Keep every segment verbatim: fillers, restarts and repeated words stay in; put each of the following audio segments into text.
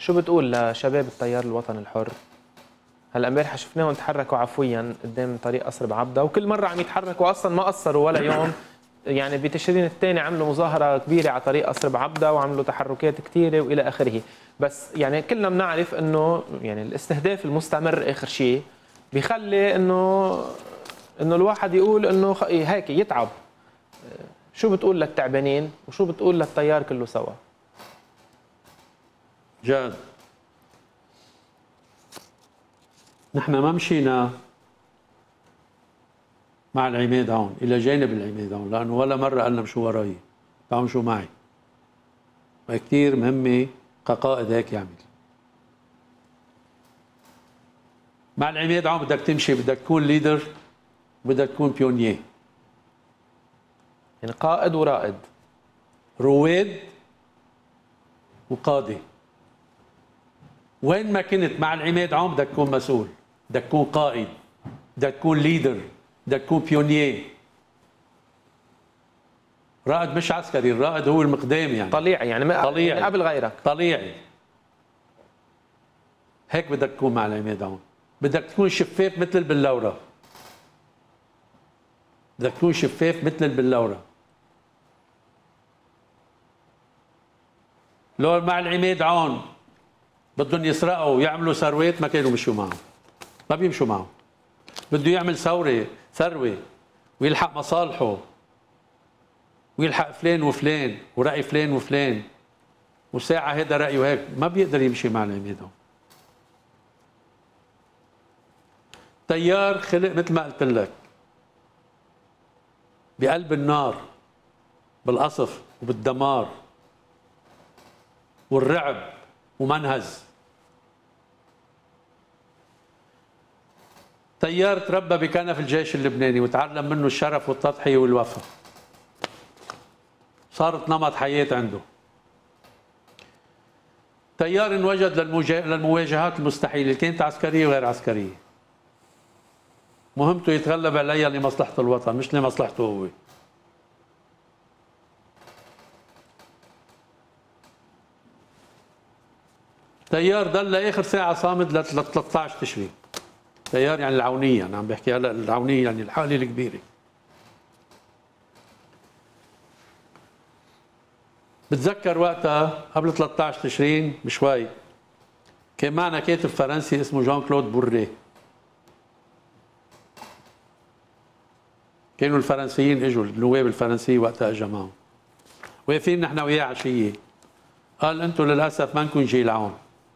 شو بتقول لشباب التيار الوطني الحر؟ هلا امبارح شفناهم تحركوا عفويا قدام طريق قصر بعبده، وكل مره عم يتحركوا اصلا ما قصروا ولا يوم. يعني بتشرين الثاني عملوا مظاهره كبيره على طريق قصر بعبده وعملوا تحركات كثيره والى اخره، بس يعني كلنا بنعرف انه يعني الاستهداف المستمر اخر شيء بيخلي انه انه الواحد يقول انه هيك يتعب. شو بتقول للتعبانين وشو بتقول للتيار كله سوا؟ جاد، نحن ما مشينا مع العماد هون الى جانب العماد هون، لانه ولا مره قالنا مشوا وراي، تعالوا مشوا معي. كثير مهمه كقائد هيك يعمل. مع العماد هون بدك تمشي، بدك تكون ليدر، بدك تكون بيونيه، يعني قائد ورائد، رواد وقاده. وين ما كنت مع العماد عم بدك تكون مسؤول، بدك تكون قائد، بدك تكون ليدر، بدك تكون بيونيه. رائد مش عسكري، الرائد هو المقدام يعني طليعي يعني طليعي يعني قبل غيرك، طليعي. هيك بدك تكون مع العماد عم. بدك تكون شفاف مثل البلورة، بدك تكون شفاف مثل البلورة. لو مع العماد عون بدهم يسرقوا ويعملوا ثروات ما كانوا مشوا معه، ما بيمشوا معه. بده يعمل ثورة ثروة ويلحق مصالحه ويلحق فلان وفلان ورأي فلان وفلان وساعة هذا رأيه هيك، ما بيقدر يمشي مع العماد هون. تيار خلق مثل ما قلت لك بقلب النار، بالقصف وبالدمار والرعب ومنهز. تيار تربى بكنف الجيش اللبناني وتعلم منه الشرف والتضحية والوفاء، صارت نمط حياة عنده. تيار انوجد للمواجهات المستحيلة، كانت عسكرية وغير عسكرية. مهمته يتغلب عليها لمصلحة الوطن مش لمصلحته هو. تيار ضل لاخر ساعة صامد ل ثلاثة عشر تشرين. تيار يعني العونية، أنا عم بحكي هلا العونية يعني الحالة الكبيرة. بتذكر وقتها قبل ثلاثة عشر تشرين بشوي كان معنا كاتب فرنسي اسمه جان كلود بوريه. كانوا الفرنسيين اجوا، النواب الفرنسيين وقتها اجوا معهم، واقفين نحن وياه عشيه. قال انتم للاسف ما نكون جيل عون.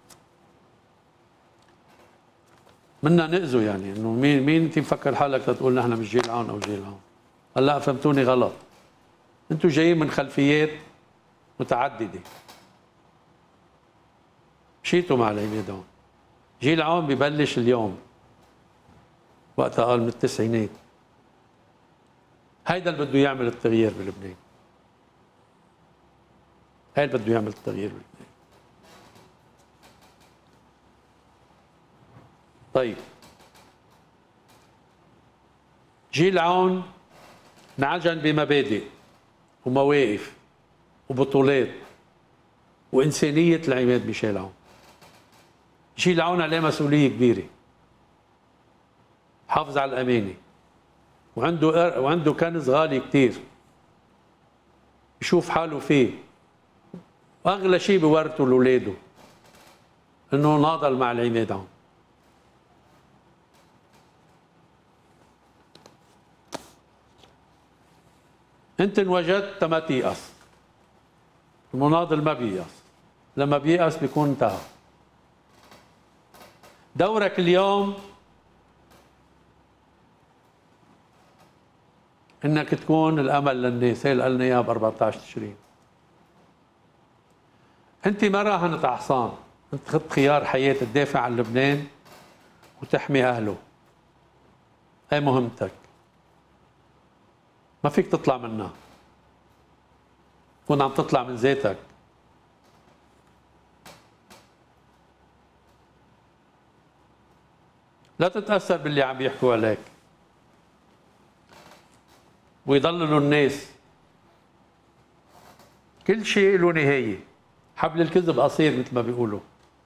منا نأذوا يعني انه مين مين انت مفكر حالك تقول نحن مش جيل عون او جيل عون؟ قال لا فهمتوني غلط، انتم جايين من خلفيات متعدده. مشيتوا مع العماد هون. جيل عون ببلش اليوم، وقتها قال من التسعينات. هيدا اللي بده يعمل التغيير بلبنان، هيدا اللي بده يعمل التغيير بلبنان. طيب، جيل عون انعجن بمبادئ ومواقف وبطولات وإنسانية العماد ميشيل عون. جيل عون عليه مسؤولية كبيرة، حافظ على الأمانة وعنده وعنده كنز غالي كتير بشوف حاله فيه، واغلى شيء بورثه لاولاده انه ناضل مع العماد عون. انت انوجدت ما تيأس، المناضل ما بيأس، لما بيأس بيكون انتهى. دورك اليوم انك تكون الامل للناس، هي اللي قالنا اياها ب أربعة عشر تشرين. انت ما راهنت على حصان، انت خدت خيار حياه تدافع عن لبنان وتحمي اهله. هي مهمتك، ما فيك تطلع منها، تكون عم تطلع من ذاتك. لا تتاثر باللي عم يحكوا عليك ويضللوا الناس. كل شيء له نهاية، حبل الكذب قصير مثل ما بيقولوا.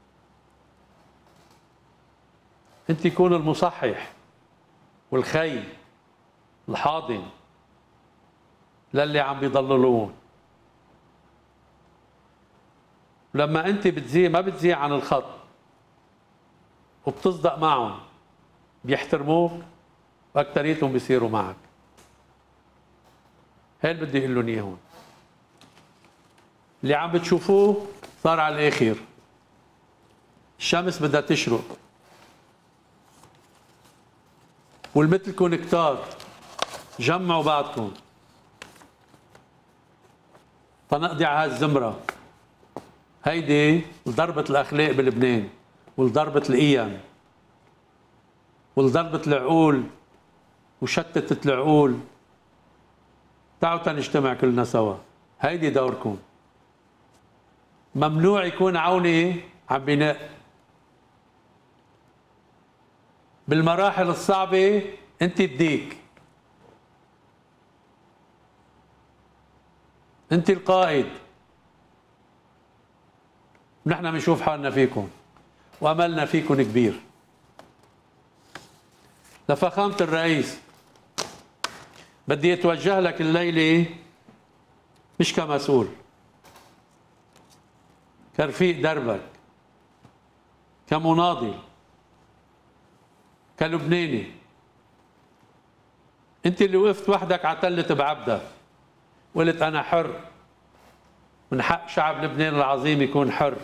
انت كون المصحح والخي الحاضن للي عم بيضللون. لما انت بتزيع ما بتزيع عن الخط وبتصدق معهم بيحترموك واكتريتهم بيصيروا معك. هي اللي بدي اقول لهم اياه هون. اللي عم بتشوفوه صار على الاخر. الشمس بدها تشرق والمثلكم كتار، جمعوا بعضكم تنقضي على هالزمره. هيدي لضربة الأخلاق بلبنان ولضربة القيم ولضربة العقول وشتتت العقول. تعالوا تنجتمع كلنا سوا، هيدي دوركم. ممنوع يكون عوني عم بناء. بالمراحل الصعبة انت الديك، انت القائد. نحن بنشوف حالنا فيكم واملنا فيكم كبير. لفخامة الرئيس بدي اتوجه لك الليله مش كمسؤول، كرفيق دربك، كمناضل، كلبناني. انت اللي وقفت وحدك على تلة بعبدة وقلت انا حر، من حق شعب لبنان العظيم يكون حر.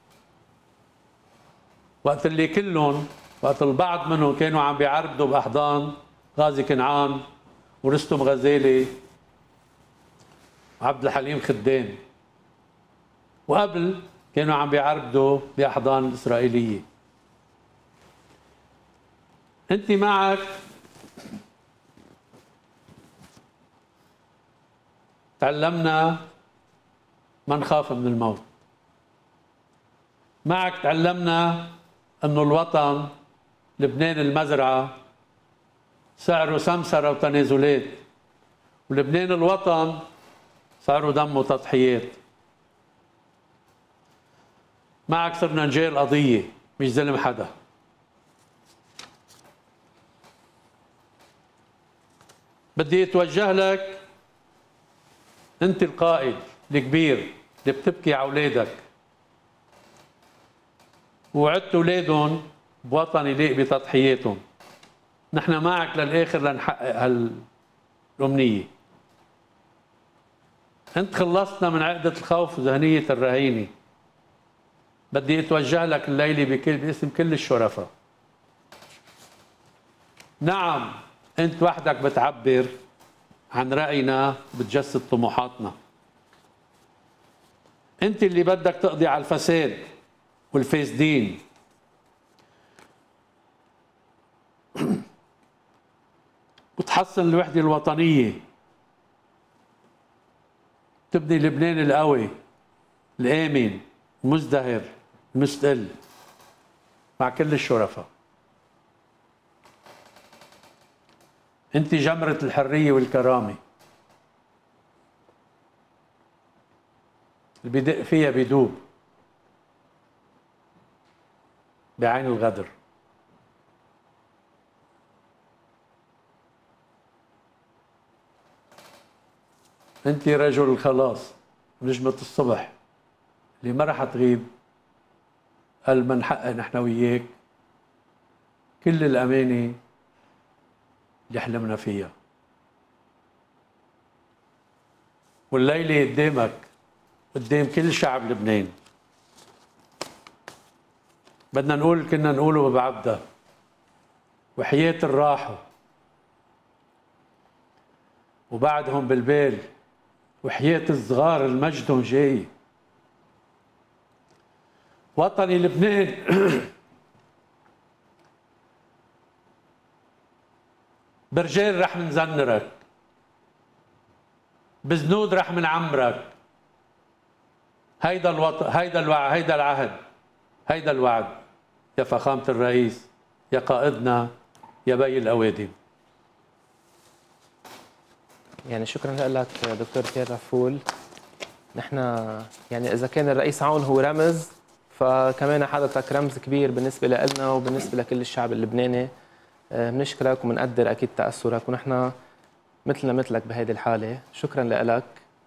وقت اللي كلهم وقت البعض منهم كانوا عم بيعربدوا باحضان غازي كنعان ورستم غزالي وعبد الحليم خدام، وقبل كانوا عم بيعربدوا باحضان الاسرائيليه. انت معك تعلمنا ما نخاف من الموت. معك تعلمنا انه الوطن لبنان المزرعه سعره سمسره وتنازلات، ولبنان الوطن سعره دم وتضحيات. معك صرنا نجاي القضيه مش ظلم حدا. بدي اتوجه لك انت القائد الكبير اللي بتبكي على اولادك ووعدت اولادهم بوطن يليق بتضحياتهم. نحن معك للاخر لنحقق هالامنيه. انت خلصتنا من عقده الخوف وذهنيه الرهينه. بدي اتوجه لك الليله بكل باسم كل الشرفاء. نعم انت وحدك بتعبر عن راينا، بتجسد طموحاتنا. انت اللي بدك تقضي على الفساد والفاسدين. وتحسن الوحده الوطنيه، تبني لبنان القوي الامن المزدهر المستقل مع كل الشرفاء. انت جمرة الحرية والكرامة، اللي بدق فيها بيدوب بعين الغدر. انت رجل الخلاص، نجمة الصبح اللي ما رح تغيب. قال ما نحقق نحن وياك كل الأمانة اللي حلمنا فيها. والليلة قدامك قدام كل شعب لبنان بدنا نقول كنا نقوله ببعبدة وحياة الراحة وبعدهم بالبال وحياة الصغار المجدهم جاي. وطني لبنان برجال رح منزنرك، بزنود رح منعمرك. هيدا الوطن، هيدا الوعد، هيدا العهد، هيدا الوعد يا فخامة الرئيس، يا قائدنا، يا بي الأوادم. يعني شكرا لك دكتور بيير رافول. نحن يعني إذا كان الرئيس عون هو رمز، فكمان حضرتك رمز كبير بالنسبة لنا وبالنسبة لكل الشعب اللبناني. بنشكرك وبنقدر أكيد تأثرك، ونحن مثلنا مثلك بهذه الحالة. شكرا لك،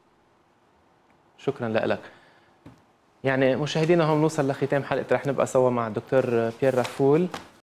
شكرا لك. يعني مشاهدينا هون نوصل لختام حلقة رح نبقى سوا مع الدكتور بيير رافول.